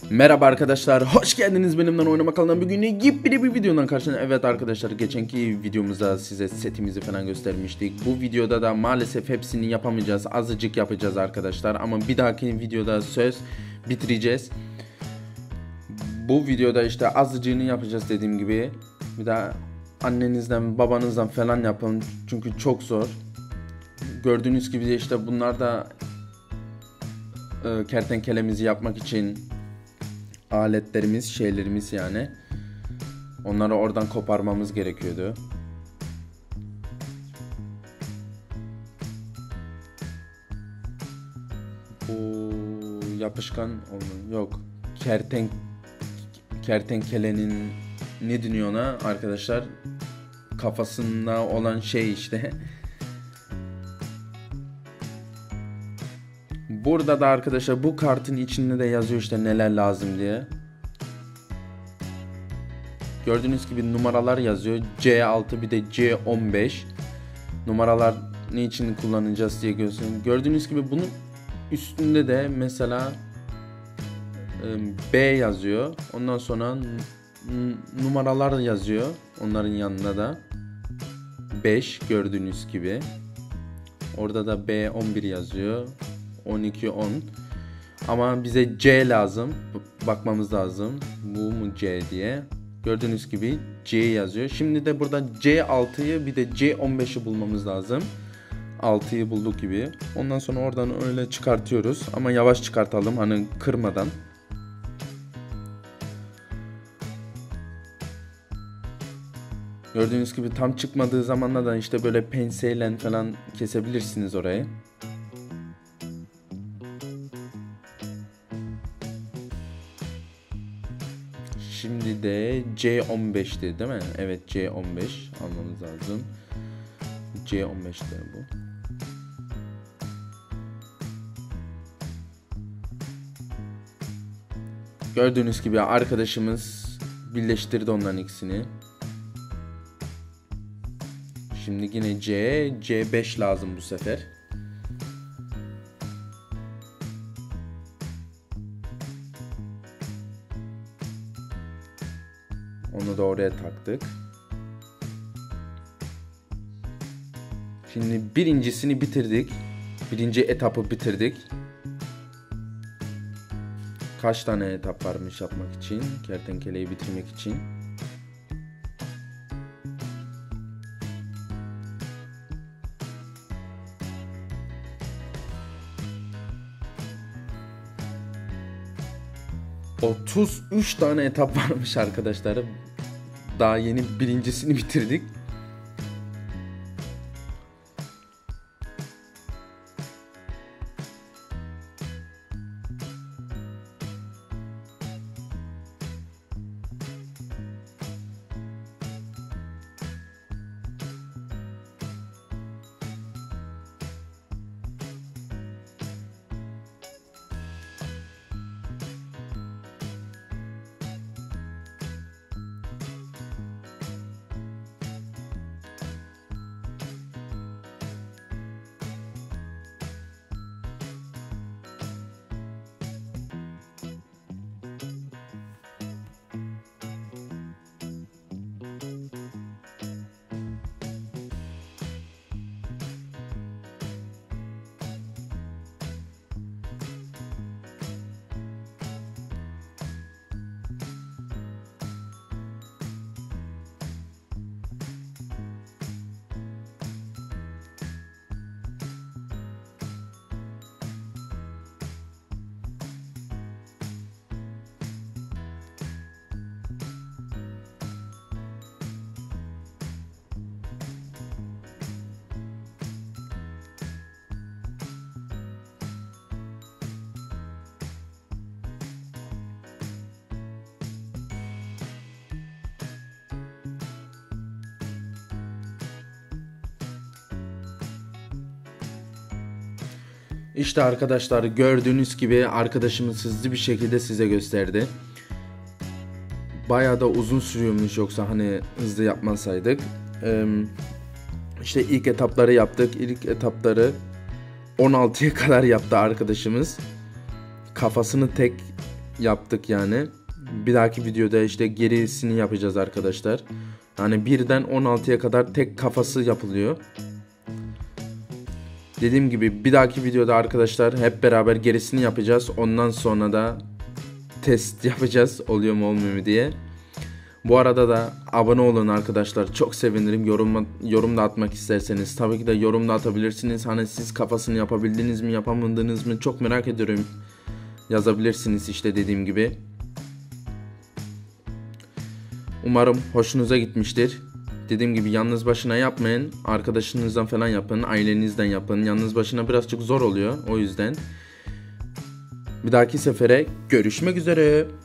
Merhaba arkadaşlar, hoş geldiniz benimle oynama kanalına. Bugün yepyeni bir videodan karşınızda. Evet arkadaşlar, geçenki videomuzda size setimizi falan göstermiştik. Bu videoda da maalesef hepsini yapamayacağız, azıcık yapacağız arkadaşlar. Ama bir dahaki videoda söz bitireceğiz. Bu videoda işte azıcığını yapacağız dediğim gibi. Bir daha annenizden babanızdan falan yapın çünkü çok zor. Gördüğünüz gibi de işte bunlar da kertenkelemizi yapmak için aletlerimiz, şeylerimiz yani. Onları oradan koparmamız gerekiyordu. Bu yapışkan yok. Kertenkelenin ne deniyor ona arkadaşlar? Kafasında olan şey işte. Burada da arkadaşlar bu kartın içinde de yazıyor işte neler lazım diye. Gördüğünüz gibi numaralar yazıyor. C6 bir de C15. Numaralar ne için kullanacağız diye gösteriyor. Gördüğünüz gibi bunun üstünde de mesela B yazıyor. Ondan sonra numaralar yazıyor. Onların yanına da 5 gördüğünüz gibi. Orada da B11 yazıyor. 12, 10. Ama bize C lazım. Bakmamız lazım. Bu mu C diye. Gördüğünüz gibi C yazıyor. Şimdi de burada C6'yı bir de C15'i bulmamız lazım. 6'yı bulduk gibi. Ondan sonra oradan öyle çıkartıyoruz. Ama yavaş çıkartalım hani kırmadan. Gördüğünüz gibi tam çıkmadığı zamanla da işte böyle penseyle falan kesebilirsiniz orayı. Şimdi de C15'ti değil mi? Evet, C15 almamız lazım. C15'te bu. Gördüğünüz gibi arkadaşımız birleştirdi onların ikisini. Şimdi yine C5 lazım bu sefer. Onu da oraya taktık. Şimdi birincisini bitirdik. Birinci etapı bitirdik. Kaç tane etap varmış yapmak için? Kertenkeleyi bitirmek için. ...33 tane etap varmış arkadaşlar. Daha yeni birincisini bitirdik. İşte arkadaşlar gördüğünüz gibi arkadaşımız hızlı bir şekilde size gösterdi. Bayağı da uzun sürüyormuş yoksa hani hızlı yapmasaydık. İşte ilk etapları yaptık. İlk etapları 16'ya kadar yaptı arkadaşımız. Kafasını tek yaptık yani. Bir dahaki videoda işte gerisini yapacağız arkadaşlar. Yani birden 16'ya kadar tek kafası yapılıyor. Dediğim gibi bir dahaki videoda arkadaşlar hep beraber gerisini yapacağız. Ondan sonra da test yapacağız oluyor mu olmuyor mu diye. Bu arada da abone olun arkadaşlar. Çok sevinirim. Yorum da atmak isterseniz. Tabii ki de yorum da atabilirsiniz. Hani siz kafasını yapabildiniz mi yapamadınız mı çok merak ediyorum. Yazabilirsiniz işte dediğim gibi. Umarım hoşunuza gitmiştir. Dediğim gibi yalnız başına yapmayın. Arkadaşınızdan falan yapın. Ailenizden yapın. Yalnız başına birazcık zor oluyor. O yüzden. Bir dahaki sefere görüşmek üzere.